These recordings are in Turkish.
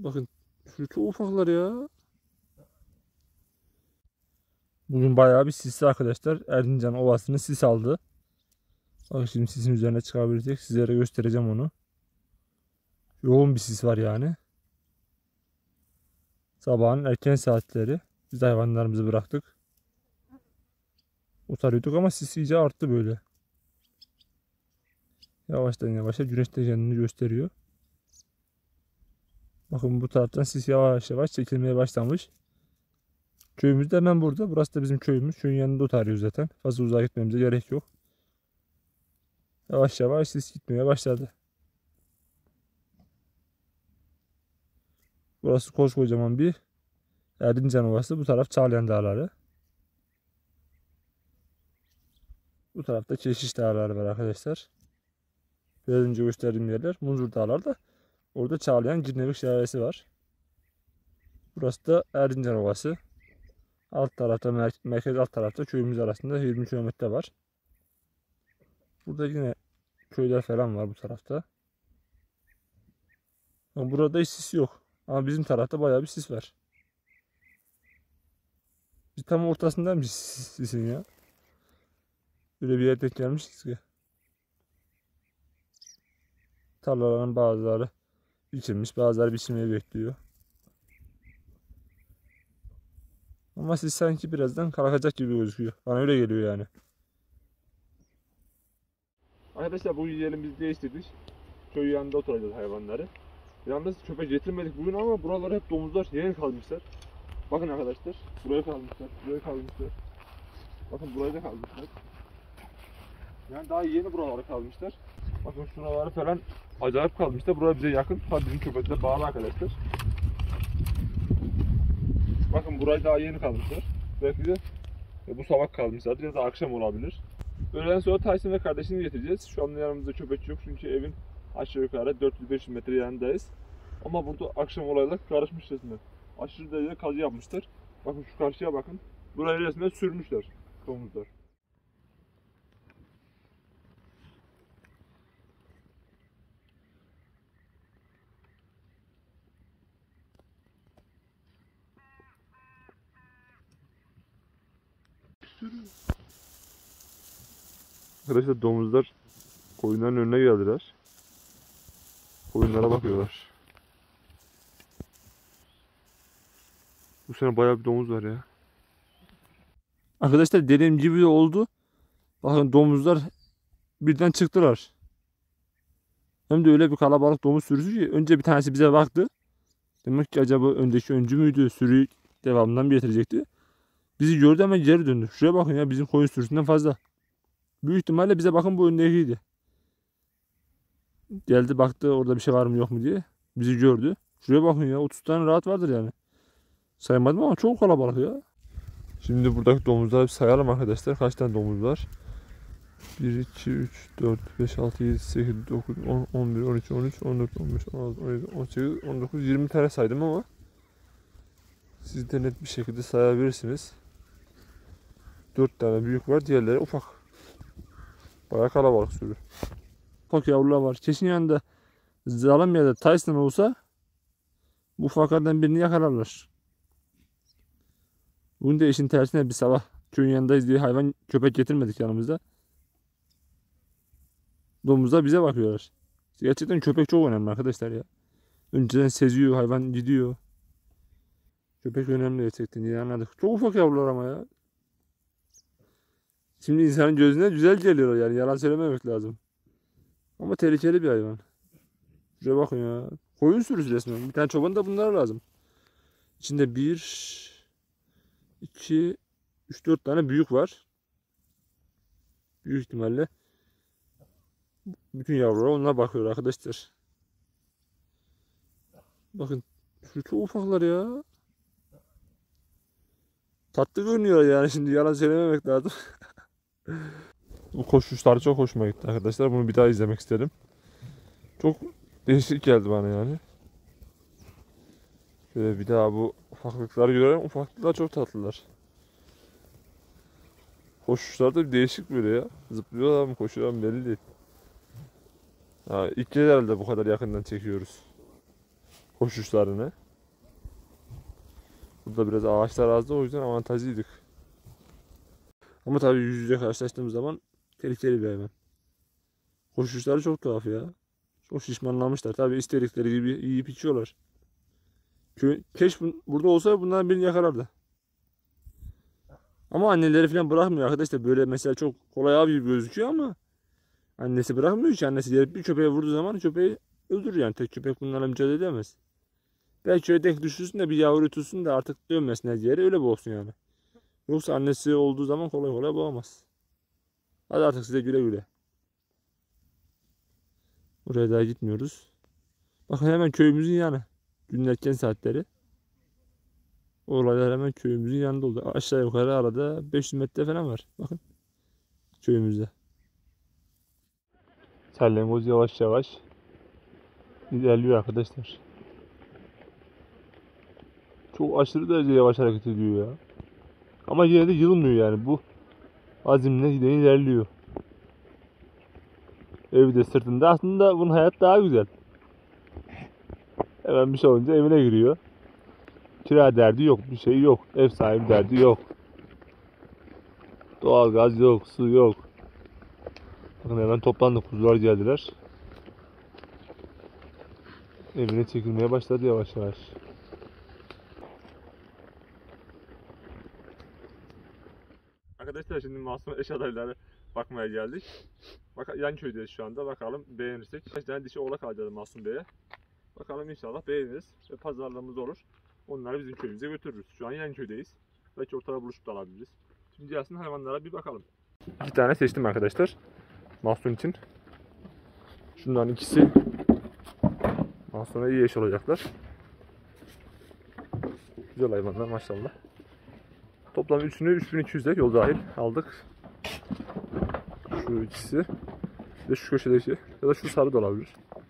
Bakın şu çok ufaklar ya. Bugün bayağı bir sisli arkadaşlar. Erzincan Ovası'nı sis aldı. Bak şimdi sisin üzerine çıkabilecek. Sizlere göstereceğim onu. Yoğun bir sis var yani. Sabahın erken saatleri. Biz hayvanlarımızı bıraktık. Utarıyorduk ama sis iyice arttı böyle. Yavaştan yavaşça güneş de kendini gösteriyor. Bakın bu taraftan sis yavaş yavaş çekilmeye başlamış. Köyümüz de hemen burada. Burası da bizim köyümüz. Köyün yanında otarıyoruz zaten. Fazla uzağa gitmemize gerek yok. Yavaş yavaş sis gitmeye başladı. Burası koskocaman bir Erzincan Ovası. Bu taraf Çağlayan Dağları. Bu tarafta Keşiş Dağları var arkadaşlar. Biraz önce gösterdiğim yerler Munzur Dağları da. Orada Çağlayan Girnevik Şelalesi var. Burası da Erzincan Ovası. Alt tarafta merkez alt tarafta köyümüz arasında 20 kilometre var. Burada yine köyler falan var bu tarafta. Ama burada hiç sis yok. Ama bizim tarafta bayağı bir sis var. Biz tam ortasındaymış sisin ya. Böyle bir yerde gelmişiz ki. Tarlaların bazıları biçilmiş, bazıları biçilmeyi bekliyor. Ama sis sanki birazdan kalkacak gibi gözüküyor. Bana öyle geliyor yani. Arkadaşlar bu yiyelim biz değiştirdik. Köy yanında oturacağız hayvanları. Yalnız köpek getirmedik bugün ama buralar hep domuzlar yeni kalmışlar. Bakın arkadaşlar, buraya kalmışlar, buraya kalmışlar. Bakın buraya da kalmışlar. Yani daha yeni buralara kalmışlar. Bakın şuraları falan acayip kalmışlar. Burası bize yakın. Tabii bizim köpekler bağlı arkadaşlar. Bakın burayı daha yeni kalmışlar. Belki de bu sabah kalmışlardır ya da akşam olabilir. Öğleden sonra Tyson ve kardeşini getireceğiz. Şu an yanımızda köpek yok çünkü evin aşağı yukarı 400-500 metre yanındayız. Ama burada akşam olaylar karışmış resmen. Aşırı derecede kazı yapmışlar. Bakın şu karşıya bakın. Burayı resmen sürmüşler domuzlar. Arkadaşlar domuzlar koyunların önüne geldiler. Koyunlara bakıyorlar. Bu sene bayağı bir domuz var ya. Arkadaşlar dediğim gibi de oldu. Bakın domuzlar birden çıktılar. Hem de öyle bir kalabalık domuz sürüsü ki önce bir tanesi bize baktı. Demek ki acaba öndeki öncü müydü? Sürüyü devamından bir getirecekti. Bizi gördü hemen geri döndü. Şuraya bakın ya, bizim koyun sürüsünden fazla. Büyük ihtimalle bize bakın bu öndekiydi. Geldi baktı orada bir şey var mı yok mu diye. Bizi gördü. Şuraya bakın ya, 30 tane rahat vardır yani. Saymadım ama çok kalabalık ya. Şimdi buradaki domuzları sayalım arkadaşlar. Kaç tane domuz var? 1, 2, 3, 4, 5, 6, 7, 8, 9, 10, 11, 12, 13, 14, 15, 16, 17, 18, 19, 20 tane saydım ama siz de net bir şekilde sayabilirsiniz. 4 tane büyük var, diğerleri ufak. Bayağı kalabalık sürü. Ufak yavrular var. Kesin yanında Zalim ya da Tyson olsa bu ufaklardan birini yakalarlar. Bugün de işin tersine bir sabah köyün yanındayız diye hayvan köpek getirmedik yanımızda. Domuzlar bize bakıyorlar. Gerçekten köpek çok önemli arkadaşlar ya. Önceden seziyor, hayvan gidiyor. Köpek önemli gerçekten ya, anladık. Çok ufak yavrular ama ya. Şimdi insanın gözüne güzel geliyor yani, yalan söylememek lazım. Ama tehlikeli bir hayvan. Şuraya bakın ya. Koyun sürüsü resmen. Bir tane çoban da bunlara lazım. İçinde 1, 2, 3, 4 tane büyük var. Büyük ihtimalle bütün yavrular onlara bakıyor arkadaşlar. Bakın şu çok ufaklar ya. Tatlı görünüyor yani, şimdi yalan söylememek lazım. Bu koşuşlar çok hoşuma gitti arkadaşlar. Bunu bir daha izlemek istedim. Çok değişik geldi bana yani. Şöyle bir daha bu ufaklıkları görelim. Ufaklıklar çok tatlılar. Koşuşlar da bir değişik böyle ya. Zıplıyorlar mı koşuyorlar mı belli değil. Ha, ilk kez herhalde bu kadar yakından çekiyoruz. koşuşlarını. Burada biraz ağaçlar azdı, o yüzden avantajlıydık. Ama tabii yüz yüze karşılaştığımız zaman tehlikeli bir hayvan. Koşuşları çok tuhaf ya. Çok şişmanlamışlar. Tabii istedikleri gibi yiyip içiyorlar. Keş burada olsa bunların birini yakalardı. Ama anneleri falan bırakmıyor arkadaşlar. Böyle mesela çok kolay av gibi gözüküyor ama annesi bırakmıyor ki. Annesi gelip bir köpeğe vurduğu zaman köpeği öldürür yani. Tek köpek bunlarla mücadele edemez. Belki şöyle denk düşürsün de bir yavru tutsun da artık dönmesinler diğeri öyle boğsun yani. Yoksa annesi olduğu zaman kolay kolay boğamaz. Hadi artık size güle güle. Buraya daha gitmiyoruz. Bakın hemen köyümüzün yanı. Günün erken saatleri. O olaylar hemen köyümüzün yanında oldu. Aşağı yukarı arada 500 metre falan var. Bakın. Köyümüzde. Salyangoz yavaş yavaş ilerliyor arkadaşlar. Çok aşırı derece yavaş hareket ediyor ya. Ama yine de yılmıyor yani. Bu azimle yine ilerliyor. Evi de sırtında. Aslında bunun hayat daha güzel. Hemen bir şey olunca evine giriyor. Kira derdi yok, bir şey yok. Ev sahibi derdi yok. Doğalgaz yok, su yok. Bakın hemen toplandık, kuzular geldiler. Evine çekilmeye başladı yavaş yavaş. Arkadaşlar şimdi Masum eş adayları bakmaya geldik. Bak, yan köydeyiz şu anda. Bakalım beğenirsek. Kaç tane dişi oğlak alacağız Masum Bey'e. Bakalım inşallah beğeniriz ve pazarlığımız olur. Onları bizim köyümüze götürürüz. Şu an yan köydeyiz. Belki ortada buluşup da alabiliriz. Şimdi aslında hayvanlara bir bakalım. 2 tane seçtim arkadaşlar. Mahsun için. Şunların ikisi Mahsun'a iyi eş olacaklar. Güzel hayvanlar maşallah. Toplam üçünü 3200'de yol dahil aldık. Şu ikisi. Bir de şu köşedeki ya da şu sarı da olabilir.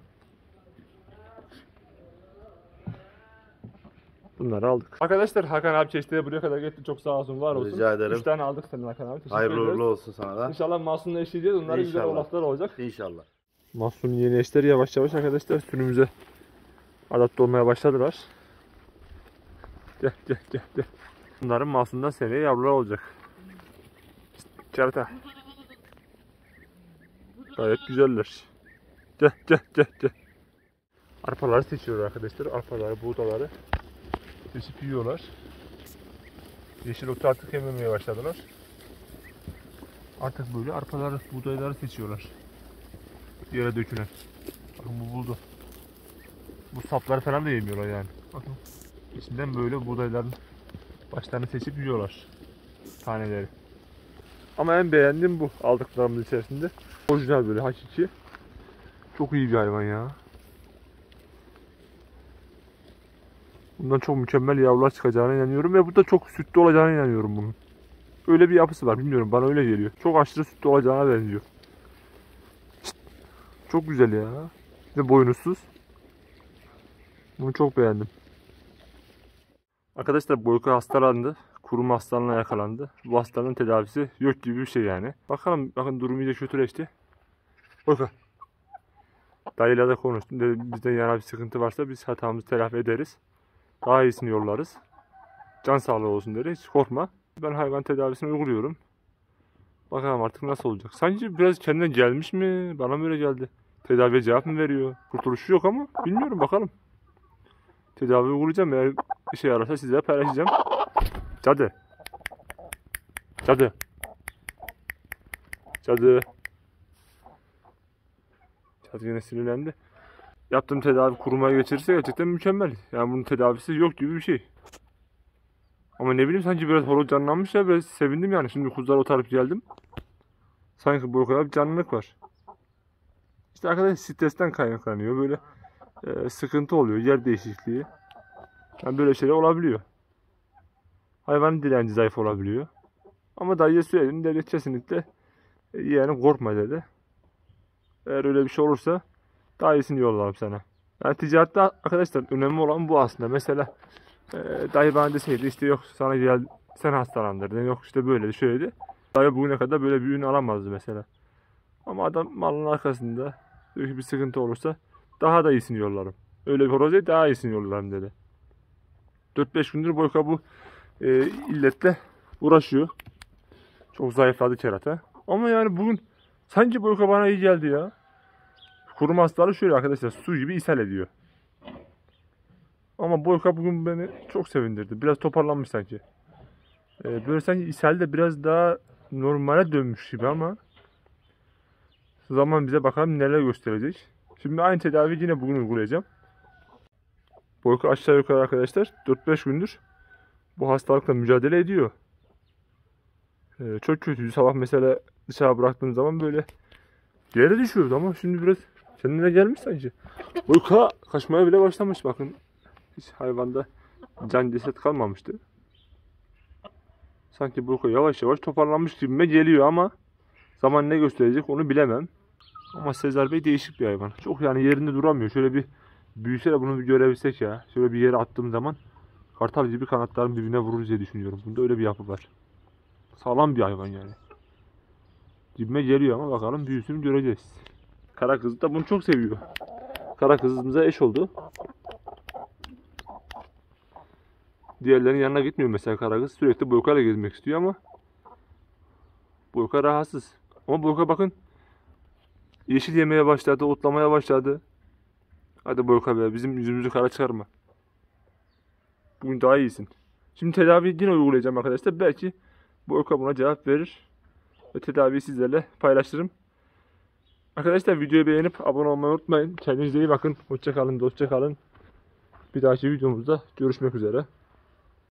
Bunları aldık. Arkadaşlar Hakan abi çeşitliğe buraya kadar getti. Çok sağ olsun, var olsun. Rica ederim. 3 tane aldık senin Hakan abi. Hayırlı uğurlu olsun sana da. İnşallah Mahsun'la eşleyeceğiz. Onların güzel oğlaklar olacak. İnşallah. Mahsun'un yeni eşleri yavaş yavaş arkadaşlar sürümüze adapte olmaya başladılar. Gel gel gel gel. Bunların Mahsun'dan seneye yavrular olacak. Kerata. Gayet güzeller. Gel gel gel gel. Arpaları seçiyor arkadaşlar. Arpaları, buğdaları seçip yiyorlar. Yeşil otu artık yememeye başladılar. Artık böyle arpaları, buğdayları seçiyorlar. Yere dökülen. Bakın bu buldu. Bu sapları falan da yemiyorlar yani. Bakın. İçinden böyle buğdayların başlarını seçip yiyorlar. Taneleri. Ama en beğendiğim bu aldıklarımız içerisinde. Orijinal böyle hakiki. Çok iyi bir hayvan ya. Bundan çok mükemmel yavrular çıkacağına inanıyorum ve burada çok sütlü olacağına inanıyorum bunun. Öyle bir yapısı var, bilmiyorum, bana öyle geliyor. Çok aşırı sütlü olacağına benziyor. Çok güzel ya. Ve boynuzsuz. Bunu çok beğendim. Arkadaşlar Boyka hastalandı. Kurum hastalığına yakalandı. Bu hastalığın tedavisi yok gibi bir şey yani. Bakalım, bakın durum iyice kötüleşti. Boyka. Dayıyla da konuştum. Dedi, bizden yana bir sıkıntı varsa biz hatamızı telafi ederiz. Daha iyisini yollarız. Can sağlığı olsun dedi. Hiç korkma. Ben hayvan tedavisini uyguluyorum. Bakalım artık nasıl olacak. Sanki biraz kendine gelmiş mi? Bana mı öyle geldi? Tedaviye cevap mı veriyor? Kurtuluşu yok ama bilmiyorum, bakalım. Tedavi uygulayacağım. Eğer işe yararsa sizlere paylaşacağım. Cadı. Cadı. Cadı. Cadı yine sinirlendi. Yaptığım tedavi kurumaya geçirirse gerçekten mükemmel. Yani bunun tedavisi yok gibi bir şey. Ama ne bileyim, sanki biraz horoz canlanmış ya, biraz sevindim yani. Şimdi kuzuları otarıp geldim. Sanki bu kadar bir canlılık var. İşte arkadaş stresten kaynaklanıyor. Böyle sıkıntı oluyor. Yer değişikliği. Yani böyle şeyler olabiliyor. Hayvanın direnci zayıf olabiliyor. Ama dayıya söyledim. Dedi kesinlikle yeğenim korkma dedi. Eğer öyle bir şey olursa daha iyisini yollarım sana. Yani ticarette arkadaşlar önemli olan bu aslında. Mesela dayı bana deseydi işte yok sana gel sen hastalandırdın, yok işte böyleydi şöyleydi. Dayı bugüne kadar böyle bir ürün alamazdı mesela. Ama adam malın arkasında bir sıkıntı olursa daha da iyisini yollarım. Öyle bir horoz değil, daha iyisini yollarım dedi. 4-5 gündür Boyka bu illetle uğraşıyor. Çok zayıfladı kerata. Ama yani bugün sanki Boyka bana iyi geldi ya. Kurum hastalığı şöyle arkadaşlar, su gibi ishal ediyor. Ama Boyka bugün beni çok sevindirdi. Biraz toparlanmış sanki. Böyle sanki ishal de biraz daha normale dönmüş gibi ama zaman bize bakalım neler gösterecek. Şimdi aynı tedaviyi yine bugün uygulayacağım. Boyka aşağı yukarı arkadaşlar 4-5 gündür bu hastalıkla mücadele ediyor. Çok kötüydü. Sabah mesela dışarı bıraktığım zaman böyle yere düşüyordu ama şimdi biraz kendine gelmiş sanki. Boyka kaçmaya bile başlamış bakın. Hiç hayvanda can ceset kalmamıştı. Sanki Boyka yavaş yavaş toparlanmış gibime geliyor ama zaman ne gösterecek onu bilemem. Ama Sezar Bey değişik bir hayvan. Çok yani yerinde duramıyor. Şöyle bir büyüse de bunu bir görebilsek ya. Şöyle bir yere attığım zaman kartal gibi kanatlarım birbirine vurur diye düşünüyorum. Bunda öyle bir yapı var. Sağlam bir hayvan yani. Dibime geliyor ama bakalım büyüsünü göreceğiz. Kara kız da bunu çok seviyor. Kara kızımıza eş oldu. Diğerlerinin yanına gitmiyor mesela kara kız. Sürekli Boyka'yla gezmek istiyor ama Boyka rahatsız. Ama Boyka bakın yeşil yemeye başladı, otlamaya başladı. Hadi Boyka be, bizim yüzümüzü kara çıkarma. Bugün daha iyisin. Şimdi tedaviyi yine uygulayacağım arkadaşlar. Belki Boyka buna cevap verir. Ve tedaviyi sizlerle paylaşırım. Arkadaşlar videoyu beğenip abone olmayı unutmayın. Kendinize iyi bakın. Hoşça kalın, dostça kalın. Bir dahaki videomuzda görüşmek üzere.